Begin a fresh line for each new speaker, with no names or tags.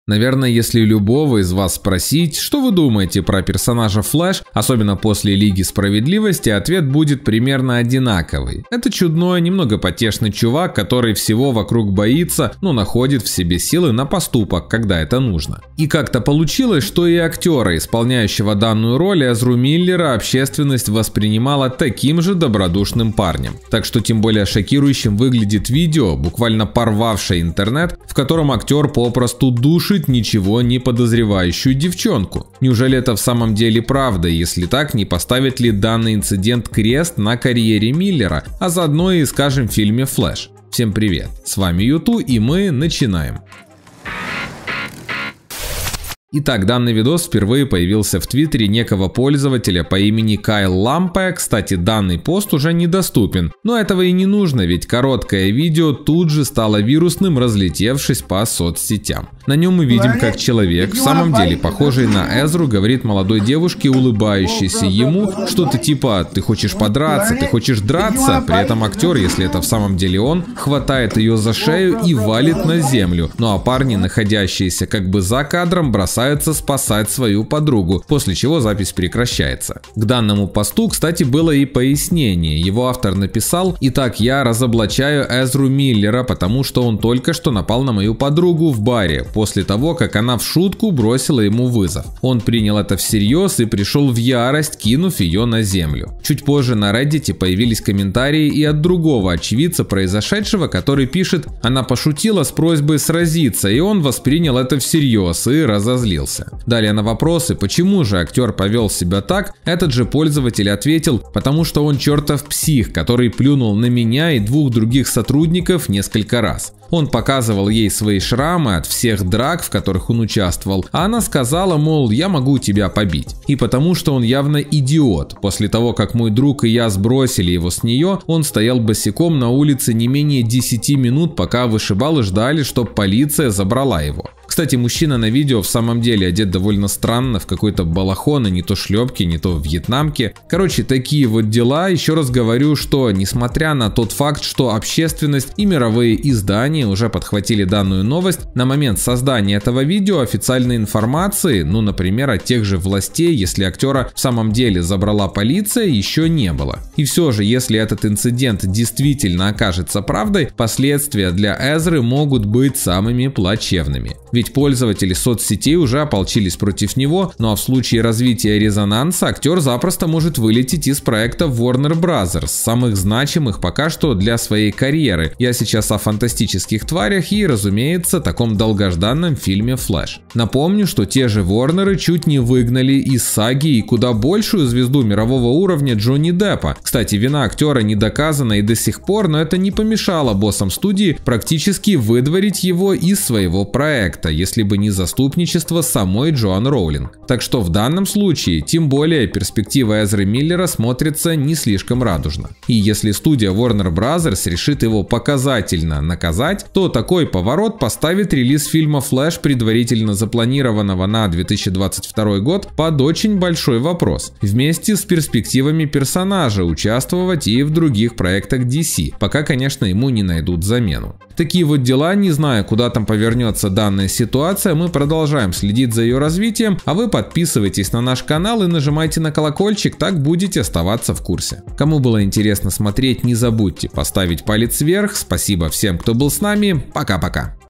Наверное, если любого из вас спросить, что вы думаете про персонажа Флэш, особенно после Лиги Справедливости, ответ будет примерно одинаковый. Это чудной, немного потешный чувак, который всего вокруг боится, но находит в себе силы на поступок, когда это нужно. И как-то получилось, что и актера, исполняющего данную роль, Эзру Миллера, общественность воспринимала таким же добродушным парнем. Так что тем более шокирующим выглядит видео, буквально порвавшее интернет, в котором актер попросту душит ничего не подозревающую девчонку. Неужели это в самом деле правда? Если так, не поставит ли данный инцидент крест на карьере Миллера, а заодно и, скажем, в фильме «Флэш»? Всем привет, с вами Юту, и мы начинаем. Итак, данный видос впервые появился в твиттере некого пользователя по имени Кайл Лампе. Кстати, данный пост уже недоступен, но этого и не нужно, ведь короткое видео тут же стало вирусным, разлетевшись по соцсетям. На нем мы видим, как человек, в самом деле похожий на Эзру, говорит молодой девушке, улыбающейся ему, что-то типа «ты хочешь подраться, ты хочешь драться», при этом актер, если это в самом деле он, хватает ее за шею и валит на землю, ну а парни, находящиеся как бы за кадром, бросаются спасать свою подругу, после чего запись прекращается. К данному посту, кстати, было и пояснение. Его автор написал: «Итак, я разоблачаю Эзру Миллера, потому что он только что напал на мою подругу в баре, после того, как она в шутку бросила ему вызов. Он принял это всерьез и пришел в ярость, кинув ее на землю». Чуть позже на Reddit появились комментарии и от другого очевидца произошедшего, который пишет: «Она пошутила с просьбой сразиться, и он воспринял это всерьез и разозлился». Далее на вопросы, почему же актер повел себя так, этот же пользователь ответил: «Потому что он чертов псих, который плюнул на меня и двух других сотрудников несколько раз. Он показывал ей свои шрамы от всех драк, в которых он участвовал, а она сказала, мол, я могу тебя побить. И потому что он явно идиот. После того, как мой друг и я сбросили его с нее, он стоял босиком на улице не менее 10 минут, пока вышибалы ждали, чтобы полиция забрала его». Кстати, мужчина на видео в самом деле одет довольно странно, в какой-то балахон, а не то шлепки, не то вьетнамки. Короче, такие вот дела. Еще раз говорю, что несмотря на тот факт, что общественность и мировые издания уже подхватили данную новость, на момент создания этого видео официальной информации, ну, например, от тех же властей, если актера в самом деле забрала полиция, еще не было. И все же, если этот инцидент действительно окажется правдой, последствия для Эзры могут быть самыми плачевными. Ведь пользователи соцсетей уже ополчились против него, ну а в случае развития резонанса актер запросто может вылететь из проекта Warner Bros., самых значимых пока что для своей карьеры. Я сейчас о фантастических тварях и, разумеется, таком долгожданном фильме «Флэш». Напомню, что те же Warner чуть не выгнали из саги и куда большую звезду мирового уровня Джонни Деппа. Кстати, вина актера не доказана и до сих пор, но это не помешало боссам студии практически выдворить его из своего проекта, если бы не заступничество самой Джоан Роулинг. Так что в данном случае, тем более, перспектива Эзры Миллера смотрится не слишком радужно. И если студия Warner Bros. Решит его показательно наказать, то такой поворот поставит релиз фильма «Флэш», предварительно запланированного на 2022 год, под очень большой вопрос, вместе с перспективами персонажа участвовать и в других проектах DC, пока, конечно, ему не найдут замену. Такие вот дела, не знаю, куда там повернется данная ситуация, мы продолжаем следить за ее развитием, а вы подписывайтесь на наш канал и нажимайте на колокольчик, так будете оставаться в курсе. Кому было интересно смотреть, не забудьте поставить палец вверх, спасибо всем, кто был с нами, пока-пока.